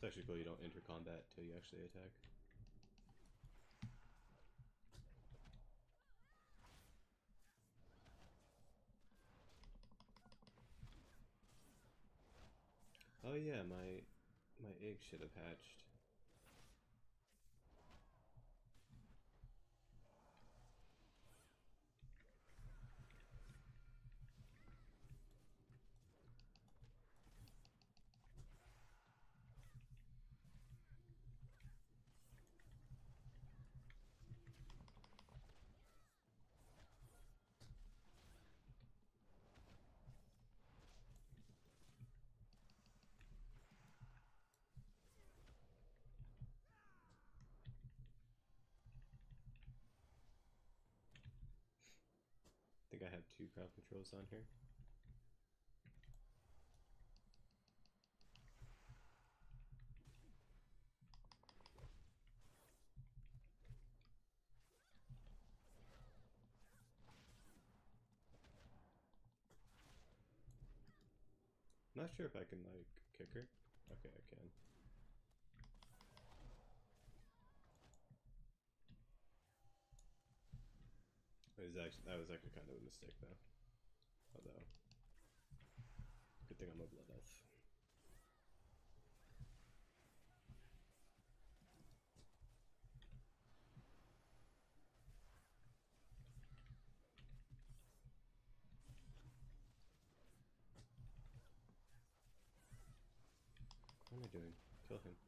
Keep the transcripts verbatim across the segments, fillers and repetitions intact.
actually cool you don't enter combat till you actually attack. Oh yeah, my my egg should have hatched. I think I have two crowd controls on here. Not sure if I can like kick her. Okay, I can. It was actually, that was actually kind of a mistake though. Although, good thing I'm a blood elf. What am I doing? Kill him.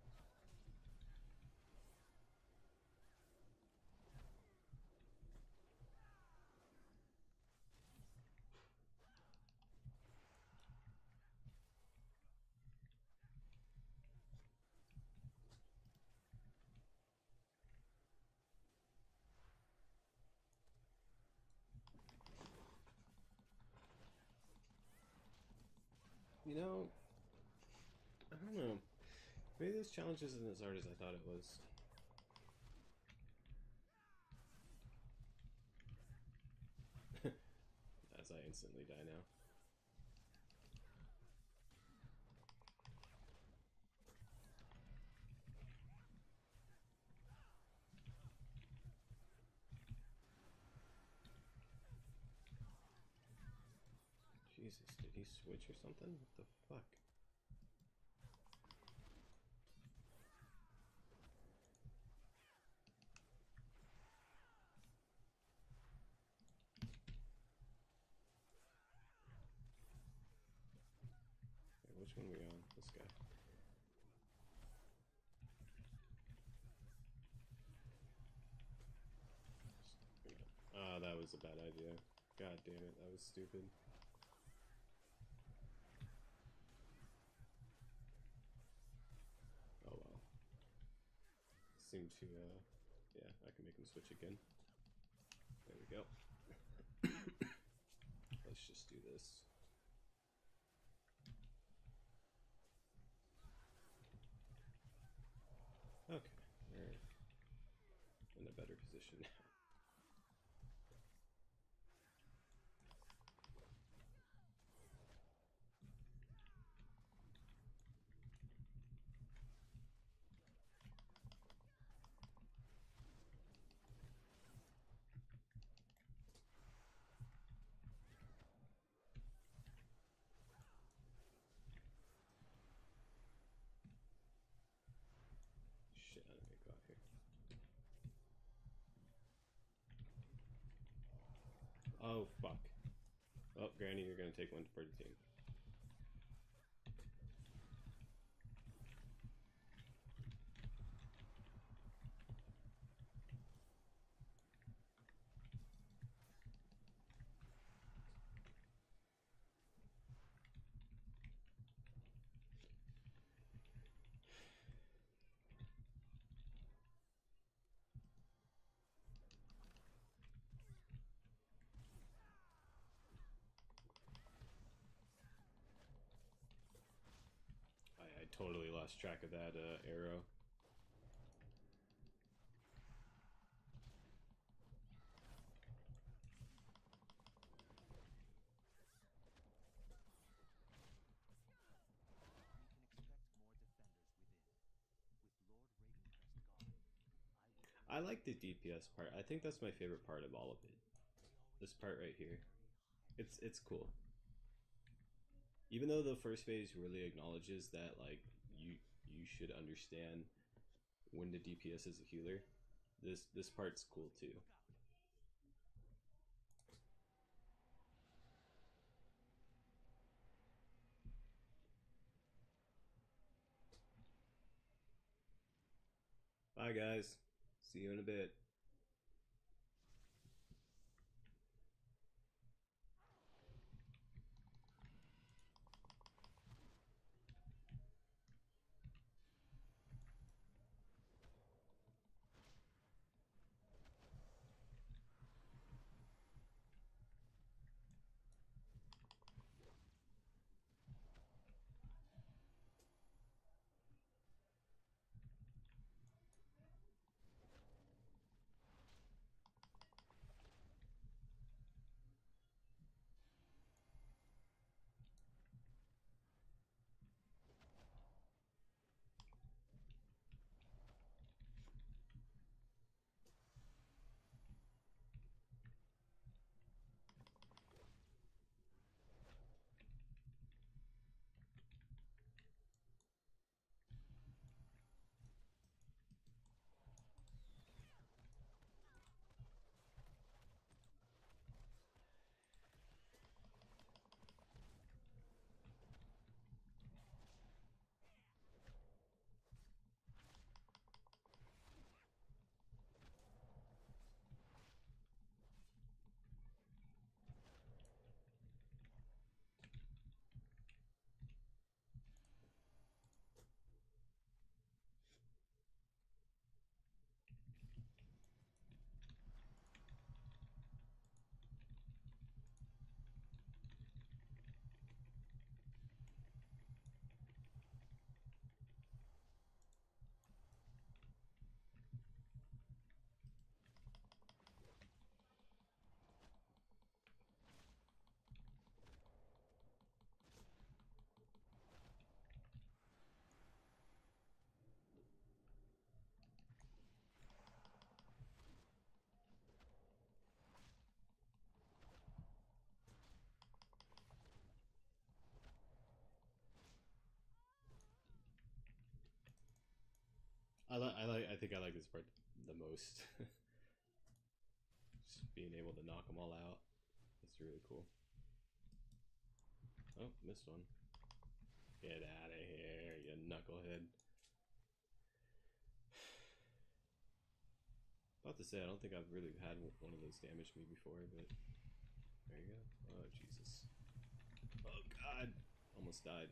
You know, I don't know. Maybe this challenge isn't as hard as I thought it was. As I instantly die now. Jesus, did he switch or something? What the fuck? Okay, which one are we on? This guy. Ah, oh, that was a bad idea. God damn it, that was stupid. Oh well. Seem to, uh, yeah, I can make him switch again. There we go. Let's just do this. Okay, we're in a better position now. Shit, I didn't go out here. Oh, fuck. Oh, Granny, you're gonna take one for the team. I, I totally lost track of that uh, arrow. We can expect more defenders within. I like the D P S part. I think that's my favorite part of all of it. This part right here. It's it's cool. Even though the first phase really acknowledges that like you you should understand when the D P S is a healer, this this part's cool too. Bye guys. See you in a bit. I like. I like. I think I like this part the most. Just being able to knock them all out. It's really cool. Oh, missed one. Get out of here, you knucklehead. About to say, I don't think I've really had one of those damage me before, but there you go. Oh, Jesus. Oh, God. Almost died.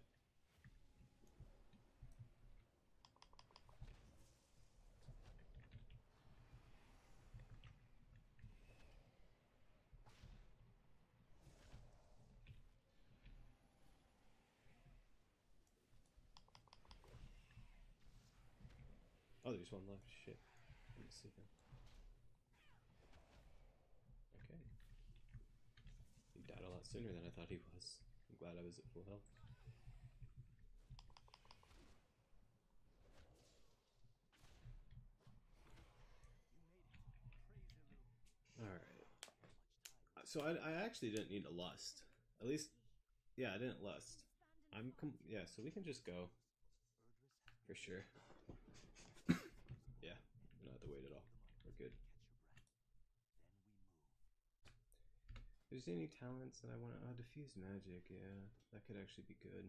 Oh, there's one left. Shit. Let me see him. Okay. He died a lot sooner than I thought he was. I'm glad I was at full health. Alright. So I, I actually didn't need a lust. At least, yeah, I didn't lust. I'm com yeah, so we can just go. For sure. Yeah, we don't have to wait at all. We're good. If there's any talents that I want to... Oh, diffuse magic, yeah. That could actually be good.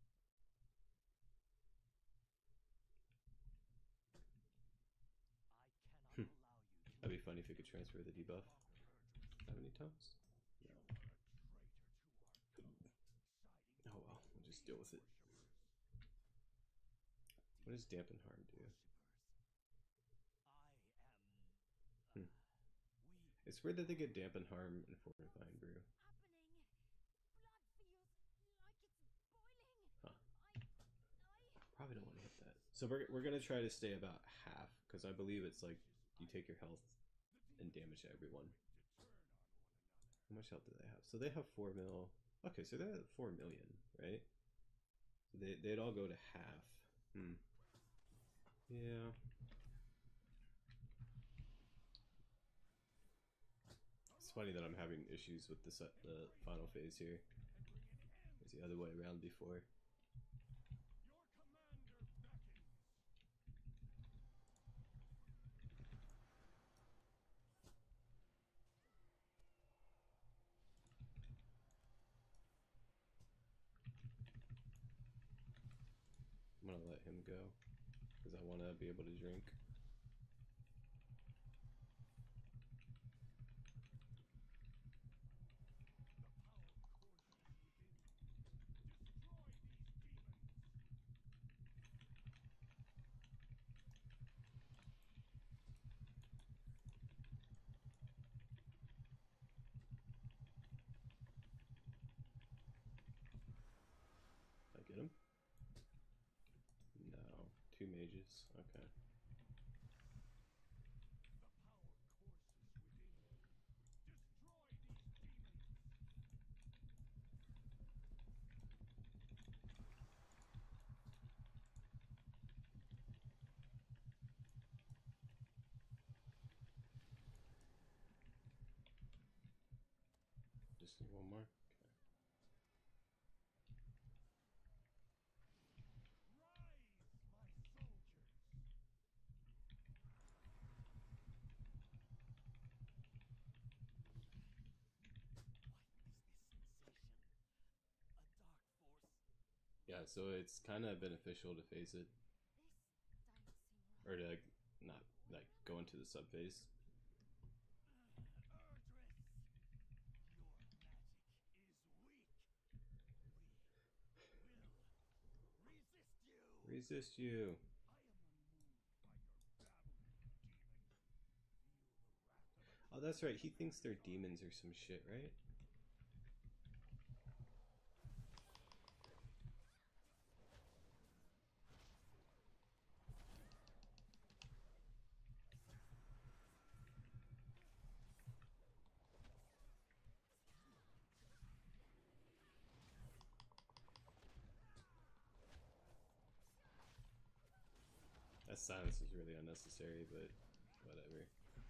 Hmm. That'd be funny if we could transfer the debuff. How many times? No. Oh well, we'll just deal with it. What does dampen harm do? Hmm. It's weird that they get dampen harm in fortifying brew. Huh. Probably don't want to hit that. So we're, we're gonna try to stay about half, because I believe it's like you take your health and damage everyone. How much health do they have? So they have four mil. Okay, so they're at four million, right? So they, they'd all go to half. Hmm. Yeah. funny that I'm having issues with the, the final phase here. It's the other way around before. I'm gonna let him go because I want to be able to drink. Did I get him? No. Two mages. Okay. Just need one more. Okay. Yeah, so it's kind of beneficial to phase it, or to not like go into the sub phase. Resist you. Oh, that's right. He thinks they're demons or some shit, right? That silence is really unnecessary, but whatever.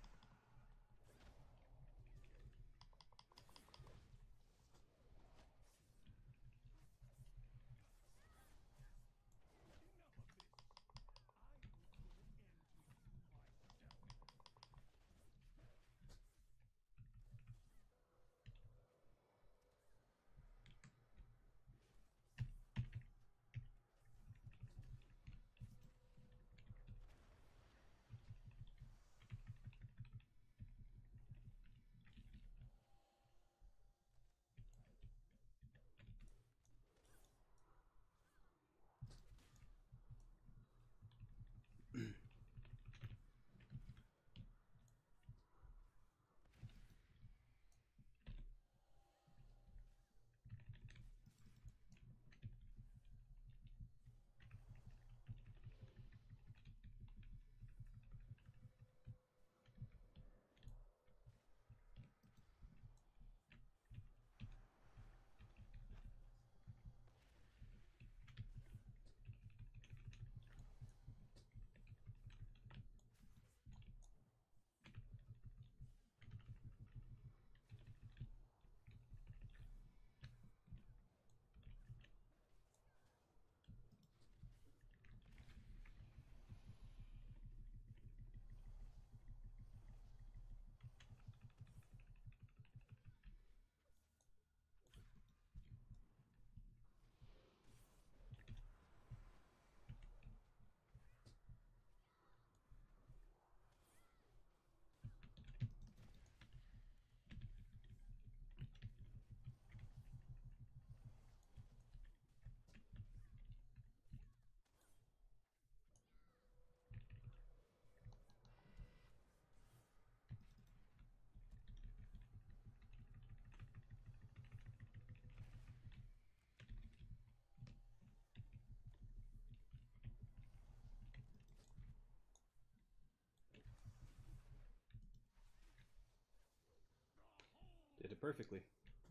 Did it perfectly.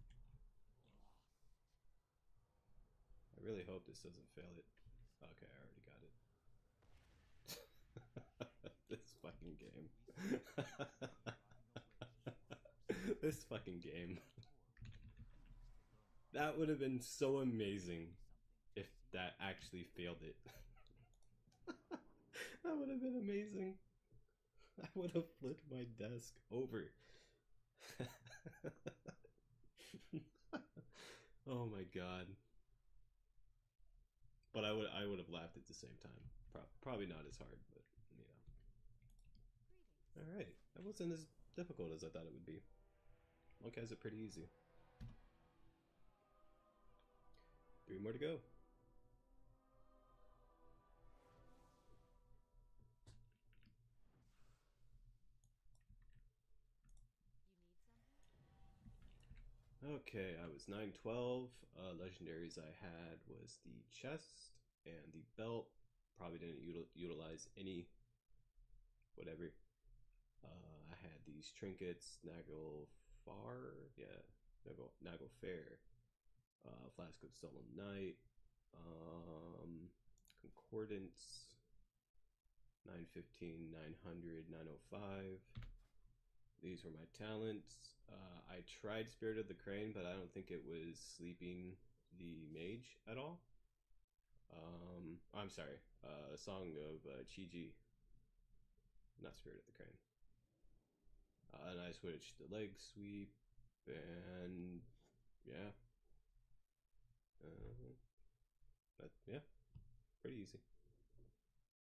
I really hope this doesn't fail it. Okay, I already got it. This fucking game. This fucking game. That would have been so amazing if that actually failed it. That would have been amazing. I would have flipped my desk over. Oh my god. But I would I would have laughed at the same time. Pro probably not as hard, but you know. All right, that wasn't as difficult as I thought it would be. Monk has it pretty easy. Three more to go. Okay, I was nine twelve. Uh, legendaries I had was the chest and the belt. Probably didn't util utilize any. Whatever. Uh, I had these trinkets, Naglfar, yeah, Nagel, Naglfar, uh, Flask of Sullen Night, um, Concordance, nine fifteen, nine hundred, nine oh five. These were my talents. Uh, I tried Spirit of the Crane, but I don't think it was sleeping the mage at all. Um, I'm sorry, uh, Song of uh, Chiji, not Spirit of the Crane. Uh, and I switched to leg sweep, and yeah, uh, but yeah, pretty easy.